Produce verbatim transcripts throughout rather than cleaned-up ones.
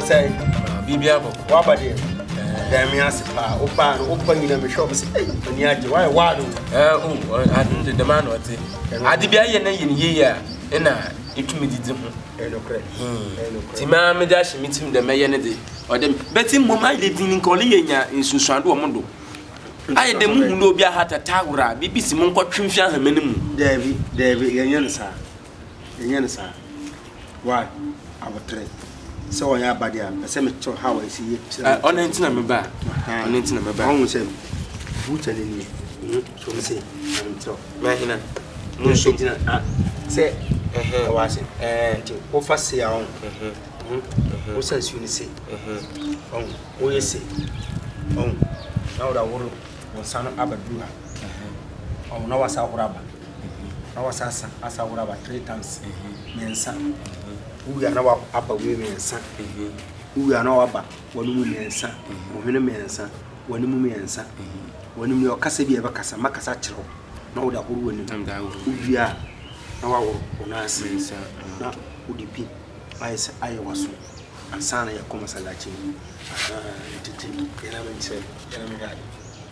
say bibia bo wa ba de dem ya se pa o pa no o pa nyina me shop say eh ani age why wa do eh o ade de man what ade bia ye na ye ne ye ya na etumi didi ho eh no kre eh no kre ti ma me da hye mitim de meye ne de o de beti mo ma de din ko le ye nya nsusuando o mo do aye de mu hu no obi ahata tawura bibisi mo nkotwemfi ahamane mu Devi Devi yenye ne sa yenye ne sa why abotre so on ya badia pese me cho how I see it on entina me ba on entina me ba on say buta ne ni so me say am tro ma hina mo so tina say eh wa say eh ti o fa say on mhm o say su ni say mhm on o ye say on now da woro o sanu abadu ha on na wasa horaba na wasa asa asa horaba three times mensa uya na wa aba we mensa uya na wa ba wonu mu mensa mo hwene mensa wonu mu mensa wonu mu okasa bi e ba kasa makasa kiro na wo da horo wonu uya na wa wo ona mensa na udipi ayese aye waso ansana ya koma salachi ah titi yana men se yana men ga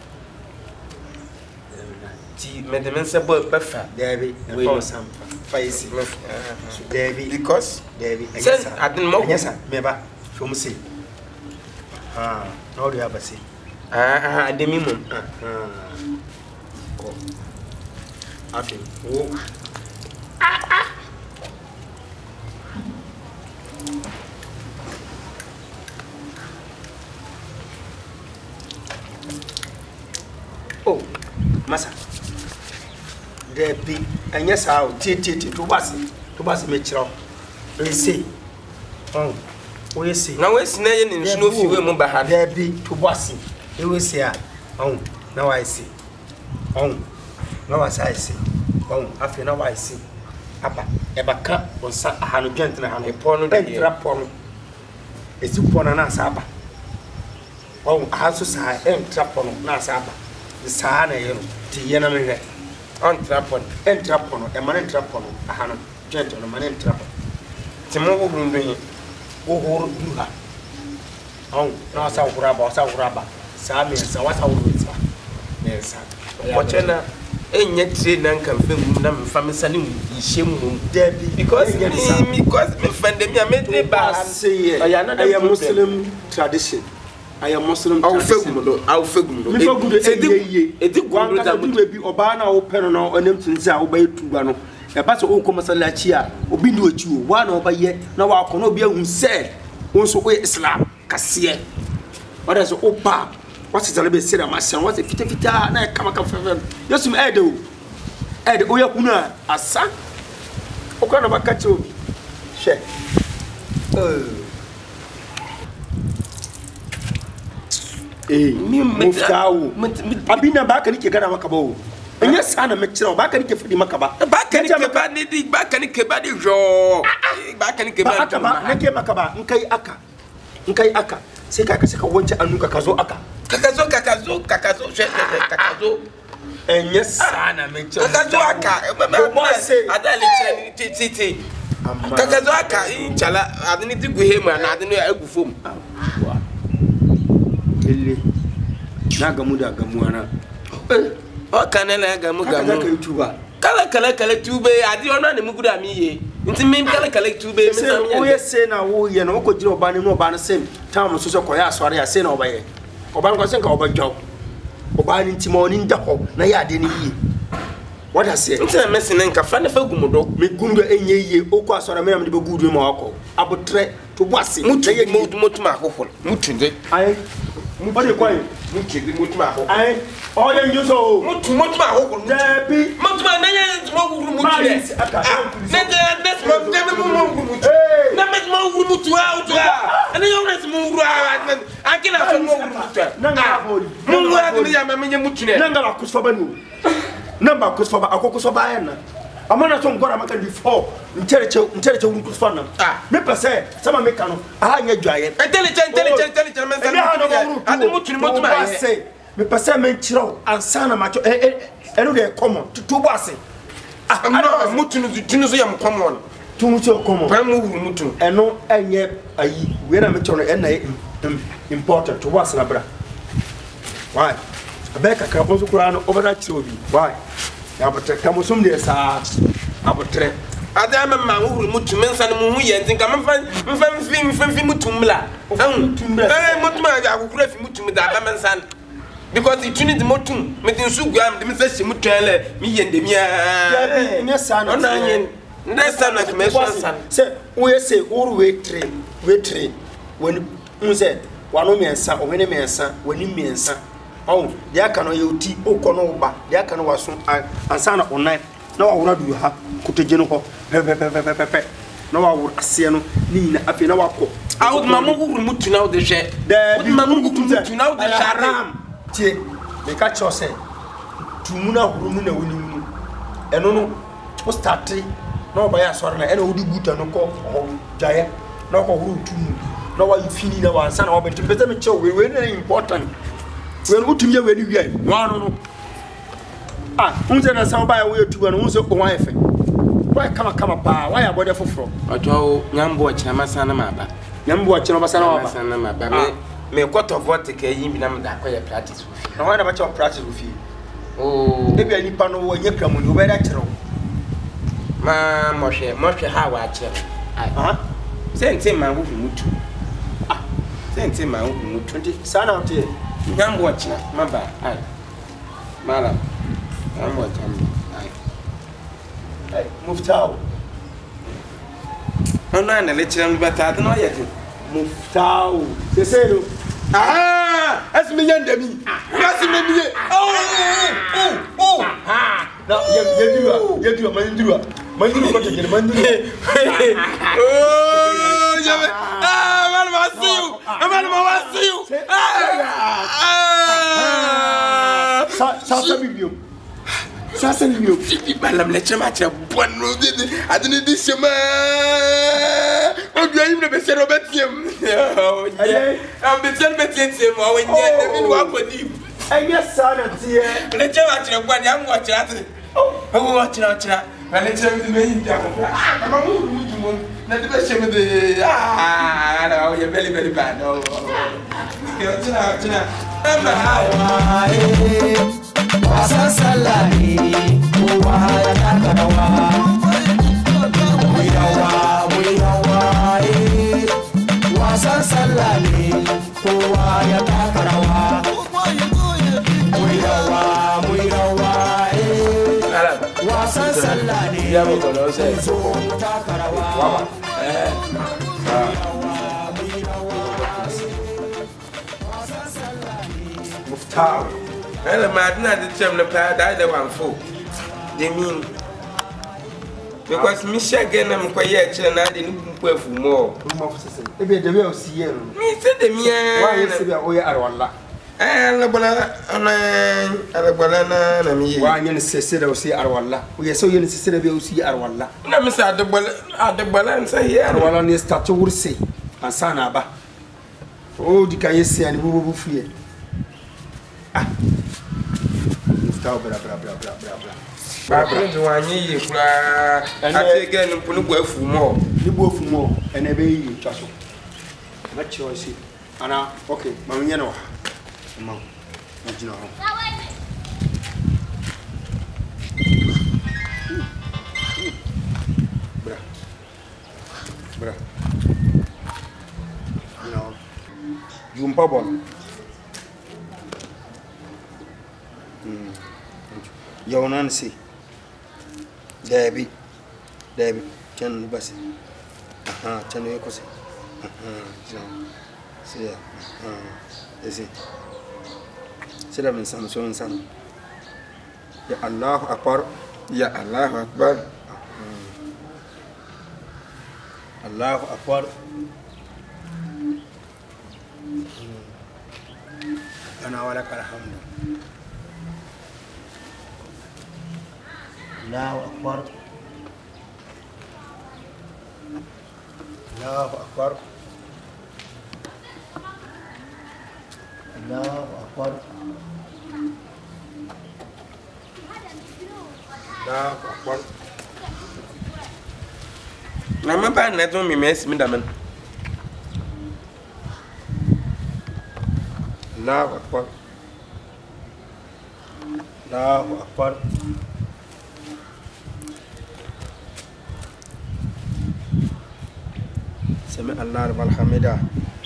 ti medemen se bo befa Devi we no sampa faisi Devi because Devi sen adin mo anyasa meba shomu se ah no do abase ah ah ademi mum ah ko afi wo ah ah oh masa Debi anyasa o tititi to basi to basi me kiro e se oh o ye se na we si na ye ne nsuno fi we mu ba ha Debi to basi e we se a oh na wa se oh na wa sa se oh afi na wa se apa e baka o sa ahanu dwent na hanu po no de entra po no e si po na na sa apa oh aso sa entra po no na sa apa sa na ye no ti ye na me hwe on trapon en trapon e man trapon aha no gente no man trapon ti mo wo ndo wo horo duha on na sa hura ba sa hura ba sa me sa wa sa hura sa me sa ko chena enye tre nan kan fe mu na mfa me sa ne mu ihye mu debi because me because me fande me amedre ba say I am Muslim tradition I am Muslim tradition do aw fegum do me fegum do edi edi gumdo da mu bi oba na wo peno no onem tinzi a wo ba etuba no e ba so onko masalachi a obi ndi ochi wo wa na oba ye na wa akọ na obi ahun se won so o Islam kase what is oba what is alebe sira masan what fita fita na kama ka fefe yesum ede o ede o ya kuna asa o kana ba kachi obi she eh eh mi muftawo abina ba ka nike gana maka bawo enya sana me kira ba ka nike fudi maka ba ba ka nike ba ni di ba ka nike ba di jo ba ka nike ba ba nake maka ba in kai aka in kai aka sai ka ka saka wance annuka ka zo aka ka zo ka zo ka zo she ka zo enya sana me kira ka zo aka ba se adali kira ni ti ti ti ka zo aka inchala adini ti guhemu na adini agufom ele na gamu da gamuana eh o kanela gamu gamu ka yutuba kala kala kala tube adi ona ne mugudu ami ye nti mem kala kala tube me sam ya o ye se na wo ye na ko jira oba ne no oba ne sem tam so so ko ya asore ya se na oba ye oba ngo se nka oba dwo oba ni nti mo ni nda ho na ya ade ne yi what I say nti na mesi ne nka fa ne fa gumudo me gumudo enye yi o ko asore me na me be gudu ma akọ abotre to boase mutu ye mutu ma hohol mutu de ai mutu ko yi mutu de mutu ma hohol ai o ye njuso mutu mutu ma hohol debi mutu ma na ye mo wuru mutu ye na de des mo de mo mo wuru mutu na me mo wuru mutu a o a ana yo na mo wuru a akina so mo wuru mutu na nga boli mo wura de ya ma me mutu ne na nga ba kusfa banu namba kusfa ba akokusfa ba yana amana so ngora maka di four ntereche ntereche wuru kusfa na me pese sama me kanu aha nya dwaye intelligent intelligent intelligent men say ade mutu ni mutu ma ye me pese me nchiro ansana macho eh eh eno de common to boase ah mutu ni tinu so yam common Tumucho komo. Pamu mutu. Eno enye ayi we na me chono ena important to was na bra. Why? Abeka ka bonso kura no obada chiro bi. Why? Ya botre kamosum de sa abotre. Adama ma wuru mutu mensa no mu ye ntinka mfa mfa mfi mfa mfi mutu mla. Eh mutu ma ja akukura fi mutu da ba mensa. Because it need motum metin su guam de mensa shi mutu ele mi ye ndemia. Ya ni sa no. Ona yen. Next time like me son say we say uru we train we train when unse wano miensa o hene miensa wani miensa oh they aka no yoti okono ba they aka no waso ansa na online na wa wura du ha kuteje no ho pe pe pe pe pe na wa wura ase no ni na afi na wa ko out mamu wuru mutu na o de hwe de mamu mutu na o de sharam tie me ka cho say tumuna wuru mu na woni mu eno no o start no ba ya sori na ena odi buta no ko jaya na ko huru tumu na wa yifini na wa sana wa beti beta me che we we na important we no tumi we ni wi wa no no ah unse na sa ba ya we tuba no unse ko wan efe wa kama kama pa wa ya bode foforo ojo nyambo achina masana maba nyambo achina masana maba masana maba me me quarter vote ke yi bi na me da ko ya practice fi na wa na ba che practice fi oh e bi ani pa no wo nya kramoni wo ba da kire ma moshe moshe ha wa che ah sente ma hu mutu ah sente ma hu mutu sana otie nyambo achina maba ai mala nyambo achina ai ai muftao ona na lecture no beta no yete muftao sesero ah asmi nyandami asmi miye oh oh oh ah na ye ye diwa ye diwa mandiriwa mandiriwa ko tejere mandiriwa oh yabe ah man ma see you man ma see you ah sa sa sa bibio sa sa bibio fifi balam lecture ma tira bonno de adini di chema o do yim na be sero betiem oh yeah am betien betien tiem o wen ye de mi wa ko di anya sana tie lecture ma tira gwa di am wa tira te oh wa tira tira na lecture mi me yin da ko ah mama mu mu tumo na de be chema de ah na o ye very very bad oh yo tira tira ama ha wasasalani wa takarawa wiyawa wiyawa wasasalani wa takarawa wiyawa wiyawa wasasalani ya mo kono se takarawa eh muftao ela madina de chem na pa da da wan fo de mean because me shege na mko ye kire na de ni mko afu mo mo fosese e be de we o siye no mi se de mi wa ye se be o ye arwalla eh la bola ana ala bola na na mi wa nye ne sese de o siye arwalla o ye so ye ne sese de be o siye arwalla na mi sa de bola ade bola nsa ye arwalla ne start wurse ansana ba o di kan ye se ani bu bu fuye ah muftao bra bra bra bra bra bra ba bro de wan ye kura ate ge no punu gwa afu mo ni bu afu mo ene be yi twa so na choice ana okay ma menye no ma ma jina ho bra bra you know you mpabo mm yo nan si debi debi can basi aha can yo ko si aha jina si ya aha esi sila min sam so san ya allah akbar ya allah akbar allah akbar ana wala kal hamdu الله أكبر الله أكبر الله أكبر الله أكبر Na me ba na do me me esi me da man. Allahu Akbar. Allahu Akbar. Sami Allah wal hamida.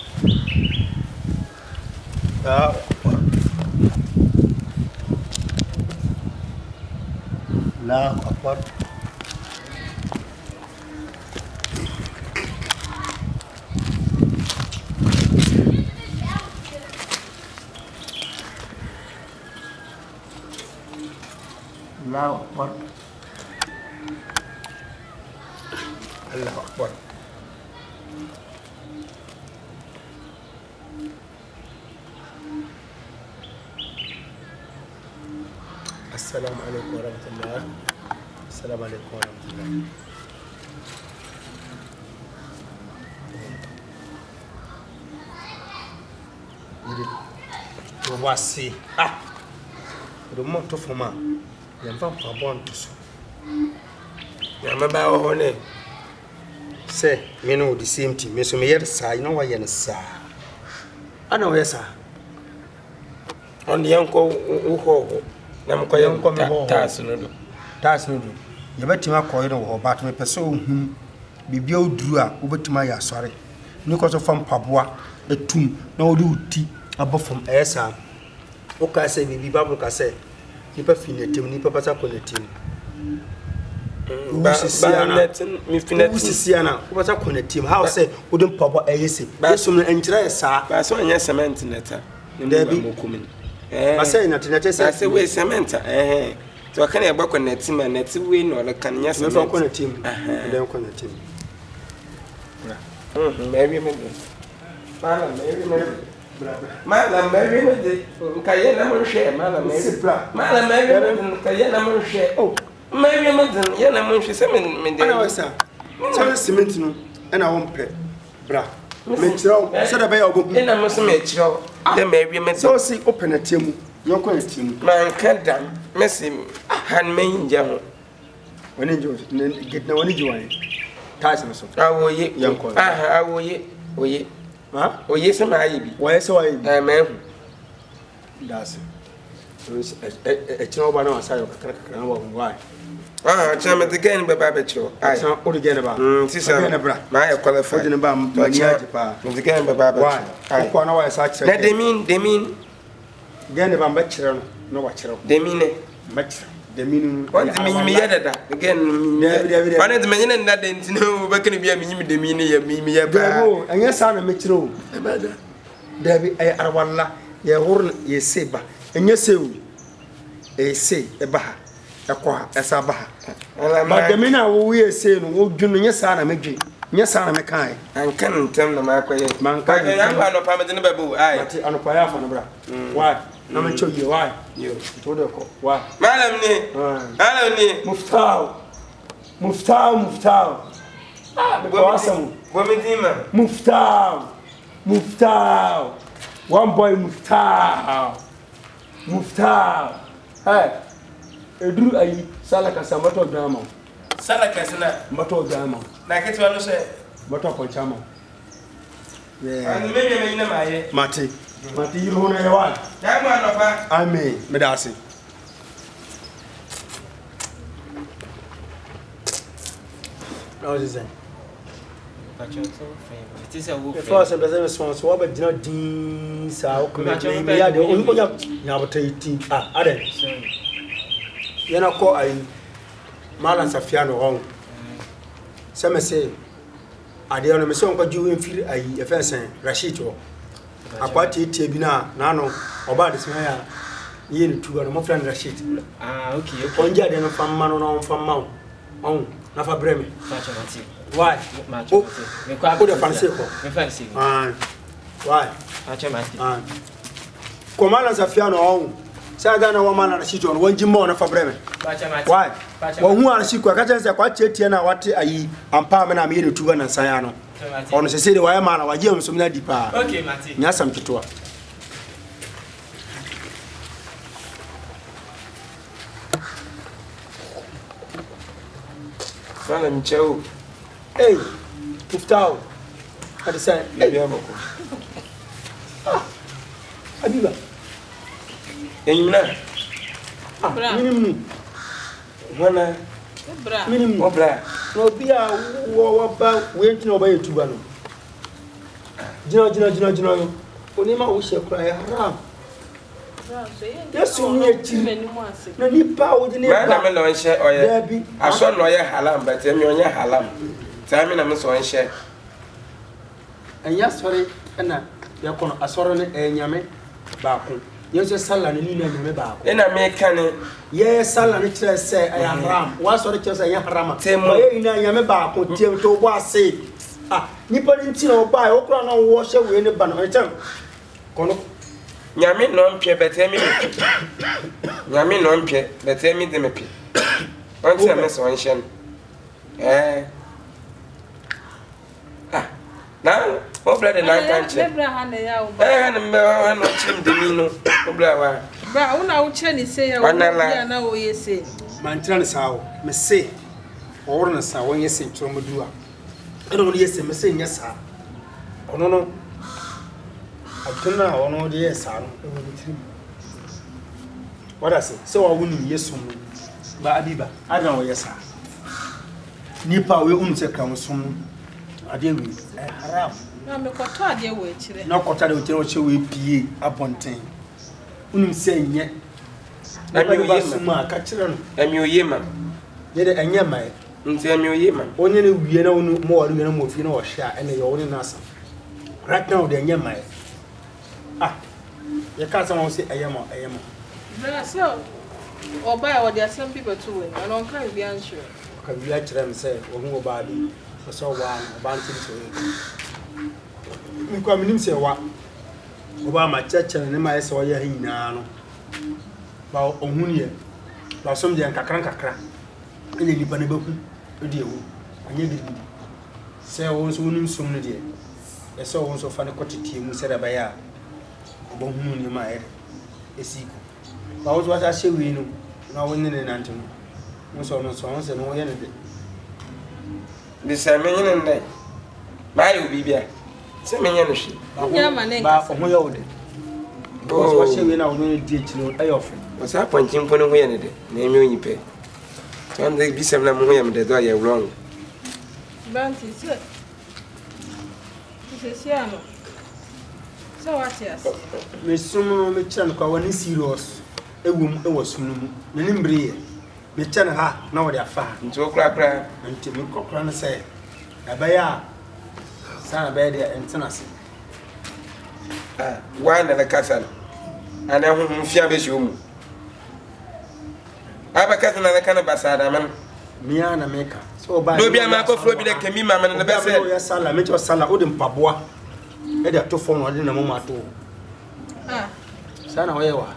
Allahu Akbar. Allahu Akbar. Allahu Akbar. Allahu Akbar. Assalamu alaikum warahmatullahi. Assalamu alaikum warahmatullahi. Yiri wasi ah. Do mo to foma. Ya mfa pabon to so. Ya me ba ho ne. Say me no the same thing. Me so me yer sa, you know why yer sa. Ana wo yesa. On yanko wo ho. Na mko yanko me ho. Tas no do. Tas no do. Ye betima koyo no ho bat me pese ohun bibia oduru a wo betima ya sore. Ni ko so fam paboa etum na wo de uti abofom esa. Wo ka say bibi babu ka say nipa finetim nipa pata konetim. Ba ba net mi finetim sisiana wo pata konetim. How say wo dem paboa eyese. Yesom no enkyira esa. Ba so anya cement neta. Nda bi mokumin. Eh. Ba say neta neta say. Ba say we cement eh. So kan e gbakọ netim na netim we no le kan nya cement. Me fa konetim. Nda konetim. Mhm, maybe me. Mala maybe me. Mala maybe me. Kaye na mo hwe mala maybe. Mala maybe me kaye na mo hwe. Oh, maybe me den ye na mo hwe se me me den. Ana wasa. So cement no na won pe. Bra. Me kirawo. So da be ya ogo. Ina mo se me kirawo. De maybe me. So si open atemu. Yonko atemu. Man kadam. Messi han me nja ho. Wani njo get na wani jiwan. Tas no so. Awoye yanko. Ah, awoye. Oye. Ha? Oye se ma ayi bi. Wa yesa wa yi. Eh me hu. Das. So e chino ba na wasa yo kakra kakra na wa why. Ah, chama de gen be ba be chiro. Ai. So o de gen ba. Mm, ti sa. Ma ya qualify. O de ba mani aje pa. De gen be ba be. Ai. Ko na wa yesa kire. Na de min, de min. Gen ba mba kire no. No wa kire. De min ne. Mba kire. De min. What de min mi yada da. Again. Bana de men na de ntino ba kan bia mi nyim de min ya mi mi ya ba. Debo, anya sa na me kire o. E ba da. Dabi ay arwalla ye hor ye seba. Anya sewu. E se e ba ha. E ko ha, e sa ba ha. Ba de min na wo ye se no, wo dwunu nya sa na medwe. Nya sa na me kan. An kan ntem na ma kwaye. Man kan. Ya ba no pa me de ba bu. Ai. Ati anopa ya fa no bra. Why? Na me cho ye why? Yo, to de ko. Why? Malam ni. Malam ni. Muftau. Muftau, muftau. Ah, be awesome. Gomedima. Muftau. Muftau. One boy Muftau. Muftau. Hey. Edru ayi salaka samato drama. Salaka sana Mato drama. na ke tuwa no se Mato ko chama. Yeah. An me me me na maye. Mate. Mate yiro na yawa. Ya ma no fa. Amen. Me da ase. Now is it? It is a wolf. Before some doesn't response, what about dinner din sa o come me ya de o ko ya nya bota yiti ah ade yana ko ai malan safia no hon se me se ade ono me se on ko ju enfiri ai e fensen Rashid o akwati tie bi na na no oba de se ya ye ni tuwa no mo friend Rashid Ah, okay, okay. onja de no famma no no famma on na fa breme Facho mati. why Macho mati. Me kwa ko de fancy ko me fancy. ah why Facho mati. ah ko malan safia no on sa ga na wa malan Rashid on wonji mo na fa breme Facho mati. why Facho wo hu an shi ko ka chense kwa chetie na wate ayi ampa me na me ye tuwa na san ya no ono se se de wa ma na wa je mso na dipa Okay, mati. nya sam kitoa Sana mcheu. Hey, Muftao. Ade say, Baby amoko. Ah. Abiba. Enyina. Ah, minimum. Wana. Bra. Minimum. Obra. No bia wo wo ba we ntino ba yetuba no. Jina jina jina jina yo. Onima wo hye kura ya haram. Yes, you need to no nipa wo de ne ba. Na me no nhye oye. Aso no oye halam but me onye halam. Time na me so nhye. Anya sori na ya kono asoro ne enyame ba ko. Yeso sala ne ni enyame ba ko. E na me ka ne ye sala ne kire se ay haram. Wa sori kire se ay haram. Temo ye ina enyame ba ko tie to bo ase. Ah, nipa ni nti na oba e okura na wo hye we ne ba no. Etem. Kono Nyame no mpye betemi me. Nyame no mpye betemi de me pi. Once me so nhye. Eh. Ah. Na, obra de na kanche. Bra ha na ya wo. Eh, na me ha no chim de mi no. Obra wa. Bra, una wo che ni se ya wo ya na wo ye se. mantra ne sawo me se owor ne sa won yese ntro modua e no yese me se nya sa ono no atuna ono de yesa no e wo tiri wada se se wa woni yesu no ba abiba ada wo yesa nipa we unu se kan sum ade wi haram na me koto ade wo ekire na koto ade wo kire wo che we pie abonten unu se nye na me ba suma ka kire no emi oyema ye de enye mai nti emi oyema onye ne wie na onu mo wari na mo fi na wo hia ene ye woni na asa right now de enye mai ah ye ka sa mo se eyemo eyemo bra so oba wo de asem bi betu we na on kan bi answer ka wi a kire me se wo hu oba bi so wa oba nti so mi kwa minim se wa oba ma cheche ne ma ye se wo ye hina no ba ohunu ye ba som de kakra kakra ene lipa ne baku odi ewu anye bi se wo nso wonu som ne de e se wo nso fa ne kotetie mu se da ba ya obo hunu ne ma ye esiko ba wo so asa shewi no na wonni ne nantum mo so no so on se no wo ye ne de de se menye ne ndai ba yo bibia se menye no hwe nya ma ne ba o ho ye wo de bo so shewi na wo no di ekino ayo fe wasa ponchim pono ho ye ne de na emi onyipe and they be seven mo yam de do ye wrong banti se se se ano so what yes me sumu me chan kwa wani serious ewum ewo sunu mu na ni mbre ye me chan ha na wo de afa nti okra kra nti me kokra na se abaya sana ba de entenase ah wa na kasal ana hu mfia be shomu aba kasa na kana basada man mia na meka so ba do bia ma ko flo bi de kemi ma man na be se ya sala me cho sala o de mpaboa e de to fon o de na mo ma to ah sana wo ye wa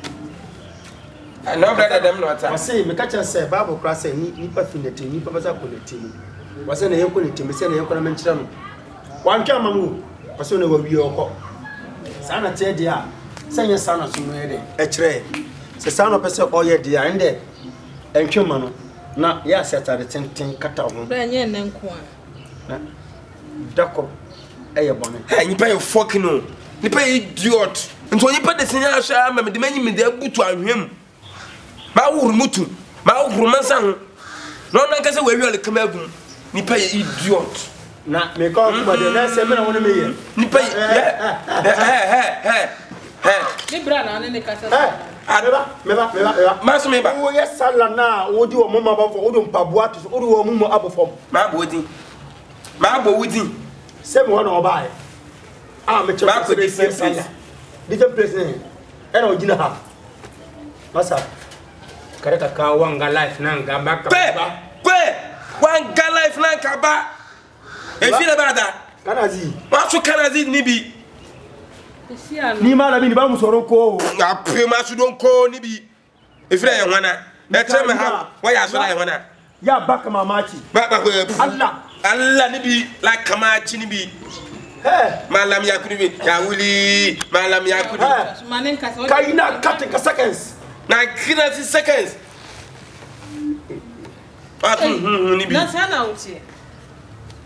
no brother dem no ata wase me ka cha se bible kra se ni ni pa fi ne te ni pa ba za ko ne te ni wase na ye ko ne te me se na ye ko na men kira no wan twa mamu wase na wa wi okọ sana te de a sanya sana so no ye de e kire se sana pese o ye de a ende entwema no na ya setare tenten kata ho bra nye ne nko na dako eye bone ha nipa ye fucking no nipa ye idiot nto nipa de senya sha ma me de manyi me de abutu ahwem ma wuru mutu ma wuru mansa ho no na nka se we wi ole kama agum nipa ye idiot na me ko ko de na se me na wona me ye nipa ye he he he he ni bra na ne kasa Adeba, meba, meba, meba. Maso meba. Wo ye sala na, wo di wo mama ba fo, wo do mpaboa to, wo do wo mumu abofom. Ma bo odin. Ma bo wudin. Se me wona oba e. Ah, me che. Ma ko di place. Different place ne. E na ogina ha. Masa. Kare ka ka wanga life na nga ba ka ba. Kwe, wanga life na ka ba. E fi na ba da. Kanazi. Ma so kanazi ni bi. Ni ma na bi ni ba mu soro ko. Na pre ma su don ko ni bi. E fi na ye hwana. E che me ha, wa ya so na ye hwana. Ya baka mamachi. Ba ba ko. Allah. Allah ni bi la kamachi ni bi. Hey. Malam yakudi bi. Ya wuli, malam yakudi. Manen kasa. Kaina cut ka seconds. Na kina si seconds. Ah, ni bi. Na sana uti.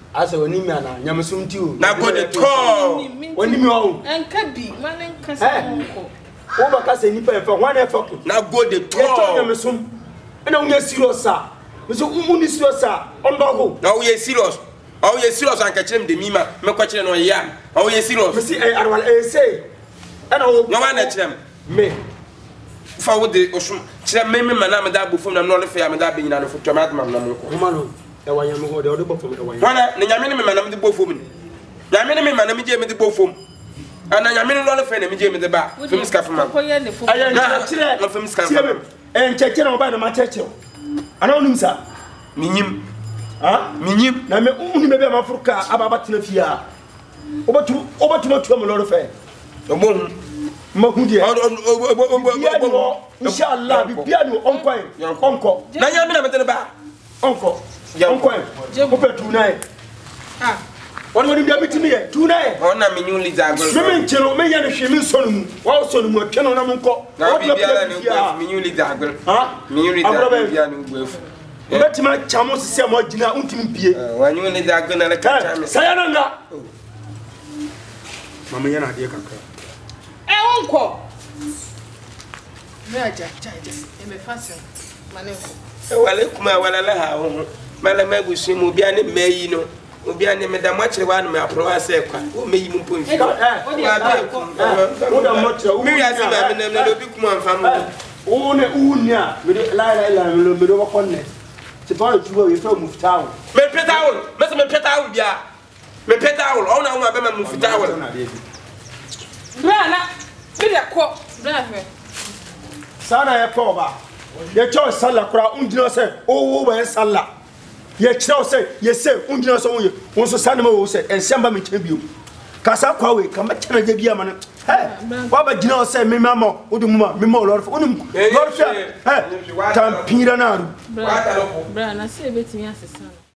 asa woni mi ana nyamesum ti o na go the call woni mi o enka bi man enka se onko o ba ka se nipa e fa wan e fa ko na go the ye to call nyamesum ina unya serious a so uni serious a ondogo na we serious oh ye serious an ka kire de mima me ko kire no ya oh ye serious me si e arwal e say ana o no wa na kire me fa wo de osum kire me me mana me da bofom na no le fa ya me da be nyina no foto ma ma na mo ko kuma no e wa nyam ho de o de bofom e wa nyam wana ne nyame ne me mana me de bofom ni nyame ne me mana me je me de bofom ana nyame ne lo le fa na me je me de ba fem ska fa ma ko ye ne fo aya na kire na fem ska fa en cheche na ba na ma cheche ana onum sa minyim ah minyim na me uni me be ma furuka ababa tena fia obatu obatu matu am lo fe obo ma hu die oh inshallah bi bia no onko onko na nyame na me de ba onko onko o pe tu na e ah woni woni bia mitimi e tu na e ona minyum liza go me me nchero me ya no hwe mi sonu mu wa sonu mu atwe no na mo nko na bibia na go minyum liza go ha minyum liza bibia na go efu betima chamo sisi mo gina untimi pie wanyu liza go na le ka chame saya na nga mama yana de kakra e onko me aja aja e me fase mane ko e wale kuma wala la ha ho mala magusu mu bia ne meyi no obi ane me da mo kire wa no me aprowa se kwa o meyi mu pomfi eh o de ko o da mo tira o mi ya se ma me na obi kuma mfa mu o ne unia me de la la la me do ko konne se pa tu we fa mu fitawo me petawol me se me petawol bia me petawol o na wo be ma mu fitawol bra na me de ko bra he sana ye ko ba ye cho sala kura undino se o wo ba sala ye chira se ye se undino se wo ye won so sana ma wo se ensemba me chebio kasa kwa we kama chana je bia ma ne he wa ba gina se me ma mo o du mu ma me ma lord fo onum lord fe he tampira na ru bra bra na se betimi asesa